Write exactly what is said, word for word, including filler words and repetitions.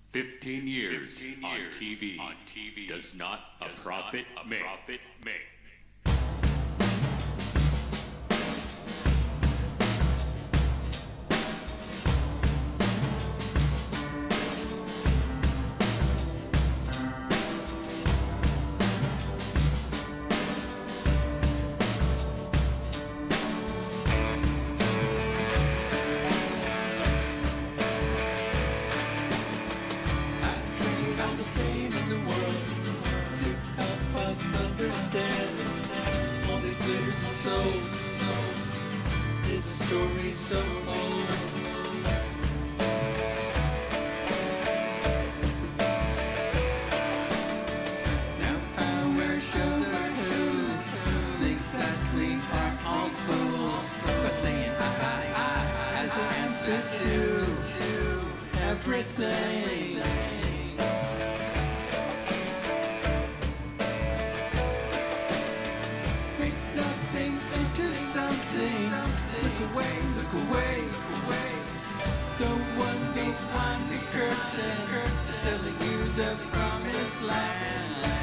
Fifteen years, Fifteen on, years T V on T V does not a does profit not a make. profit make. Understand all that glitters is soul is a story so old. Now power shows us who thinks that we are all fools by saying I, I, I as an answer to everything. Look away, look away, look away. The one behind the curtain, selling you the promised land.